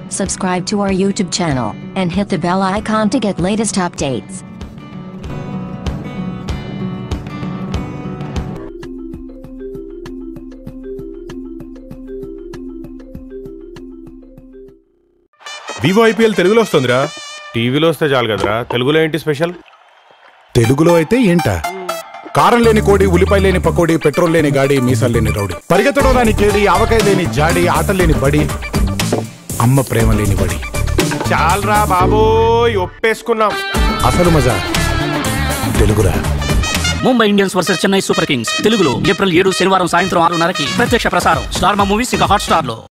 subscribe to our YouTube channel, and hit the bell icon to get latest updates. Vivo IPL తెలుగులో వస్తుందిరా. టీవీలో వస్తే చాలు కదరా. తెలుగులో ఏంటి స్పెషల్? తెలుగులో అయితే ఏంటా? కారం లేని కోడి, ఉల్లిపాయ లేని పకోడి, పెట్రోల్ లేని గాడి, మీసాలు లేని రౌడీ, పరిగెత్తడం రాని కేడి, ఆవకాయ లేని జాడి, ఆటలు లేని బడి, అమ్మ ప్రేమ లేని బడి. చాలరా బాబోయ్, ఒప్పేసుకున్నాం. అసలు మజా తెలుగురా. Mumbai Indians versus Chennai Super Kings తెలుగులో ఏప్రిల్ 7 శనివారం సాయంత్రం 6:30కి ప్రత్యక్ష ప్రసారం. స్టార్ మా మూవీస్ ఇంకా హాట్ స్టార్ లో.